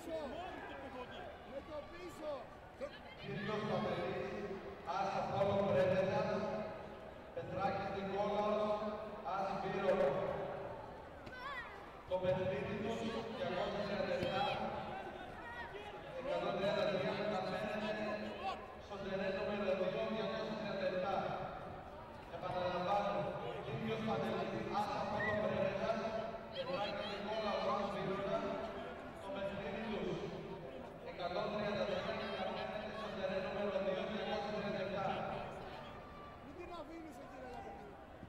πίσω! Με το πίσω! Κύριος Παπελής, Άσα Πόλο Πρέτεζας, Πετράκης Νικόλαος, Άση Πύρο. Το παιχνίδι τους 237, 133 μεταφέρεται στο τερέν νούμερο 237. Επαναλαμβάνω, Κύριος Παπελής, Άσα Πόλο Πρέτεζας, Πετράκης Νικόλαος, Άση Πύρο. Το παιχνίδι τους 133 μεταφέρεται στο τερέν νούμερο 237. Μην την αφήνεις εκεί ρε λαπρινή.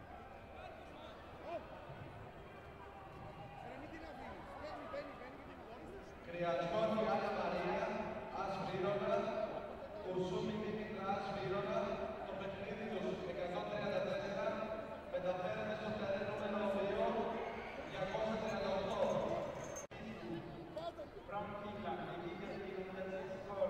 Μην την αφήνεις. Μπαίνει και την χωρίς. Κρυατσόφη Άννα Μαρία, Ασπύρωνα, Ουσούμη Δήμητρα Ασπύρωνα, το παιχνίδι τους 134, μεταφέρεται στο τερέν νούμερο 238. From Finland, νικήτες κινούνται σκορ.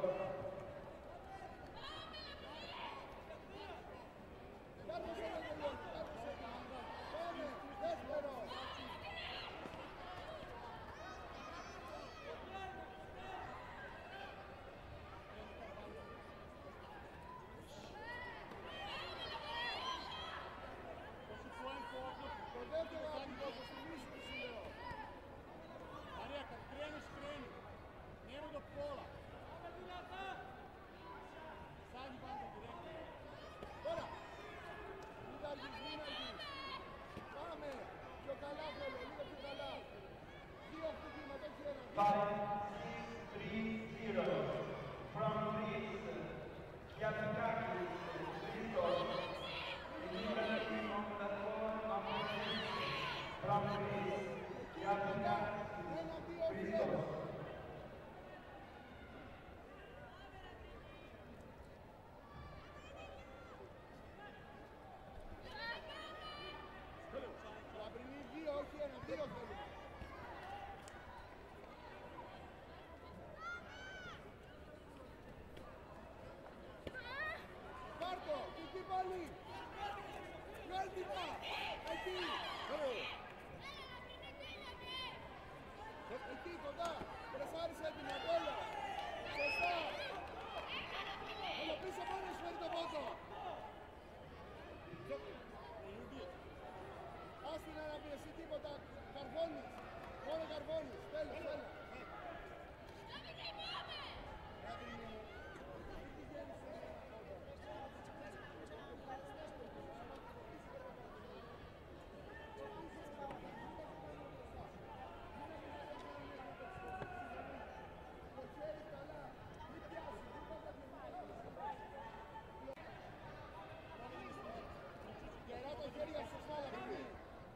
Κάρτωσε το τελειώνει, κάρτωσε το. Πάμε, δεύτερο. Το δεύτερο από το θυμίσουμε σου λέω. Мария, как кренеш, крени. Нема до пола. Сади банда директно. Τώρα. Μην αργείς, μην αργείς. Πάμε. Πιο καλά θέλω, λίγο πιο καλά. Δύο χτυπήματα, όχι ένα. 5-6-3-0 from Greece, Kiatakakis, Christos, Νικήτες from Greece, Kiatakakis, Christos. Λαμπρινή, δύο, όχι ένα, δύο θέλουμε. Πάρτο, εκεί πάλι. Πιο έντυπα. Εκεί. Εκεί κοντά. Πρεσάρισε έτοιμα, όλα. Σωστά. Έλα πίσω μόνο σου φέρει το πόντο. Άστι να πει εσύ τίποτα. Καρβώνεις. Μόνο καρβώνεις. Τέλος, έλα. Γερά τα χέρια σωστά, Λαμπρινή.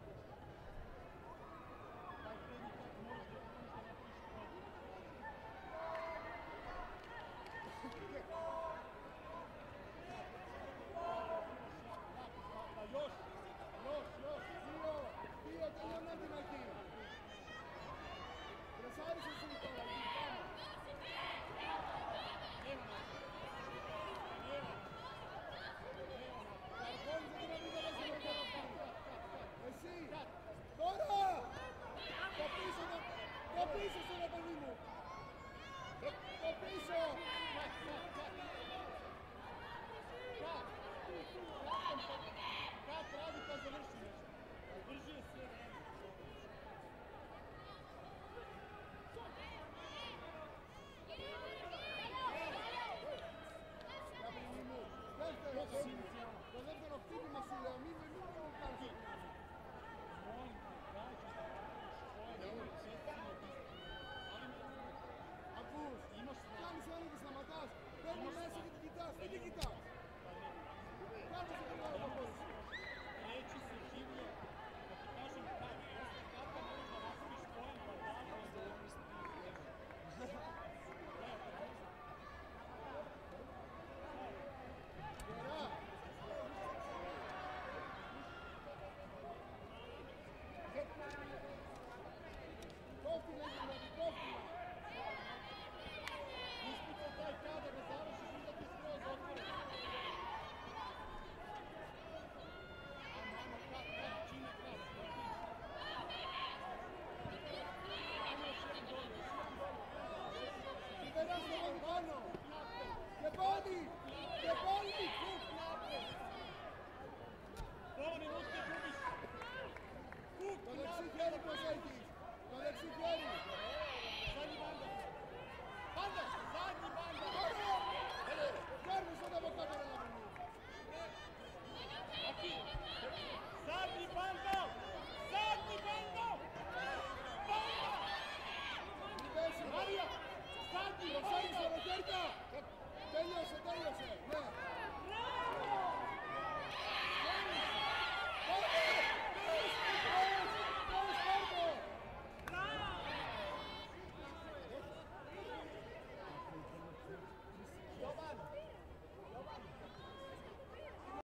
Δύο, τελειώνω την αρχή. Πρεσάρισε εσύ τώρα, εκεί, πάμε. Καρπώνεις εκεί να μην το πας εδώ τώρα πάνω. Εσύ, τώρα! Το πίσω στο ρε παιδί μου. Το πίσω! Как ради позавършим? Държи се, Το δεύτερο χτύπημα σου λέω, μην μου κάνεις. Ακούς, κάνεις ένα και σταματάς. Παίρνει μέσα και την κοιτάς, μην την κοιτάς. Κάτω σε το άλλο το χώρο σου. Речи се живо, да покажем как. χέρι πως έχεις. Το δεξί χέρι. Ζάνι μπάντα. Μπάντα, Ζάνι μπάντα. Γιώργος, όταν από κάτω, ρε